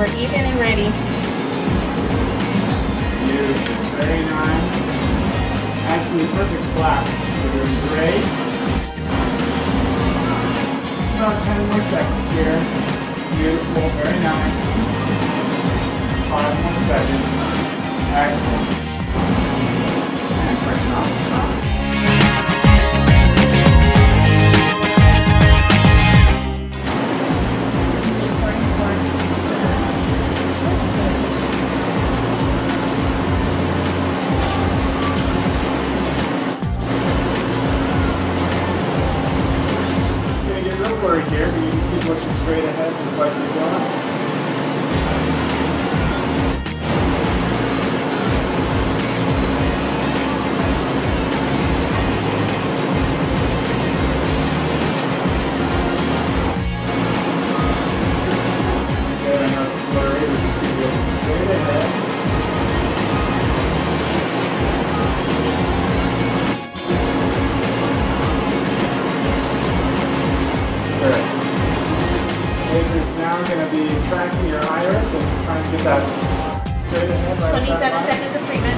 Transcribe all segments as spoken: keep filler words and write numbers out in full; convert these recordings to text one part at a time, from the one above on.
for Ethan and ready. Beautiful, very nice. Absolutely perfect flat. We're doing great. About ten more seconds here. Beautiful, very nice. Five more seconds. Excellent. And section off. Worried here, but you just keep looking straight ahead just like you're doing. Good, I know it's blurry, but just keep looking straight ahead. Laser's now going to be tracking your iris and trying to get that straight ahead. Right twenty-seven seconds of treatment.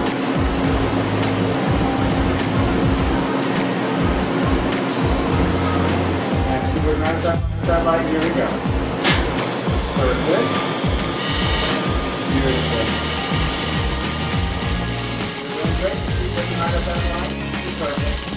Next, we're going to have that, that light. Here we go. Perfect. Beautiful. You're doing great. Keep looking right at that light. Perfect.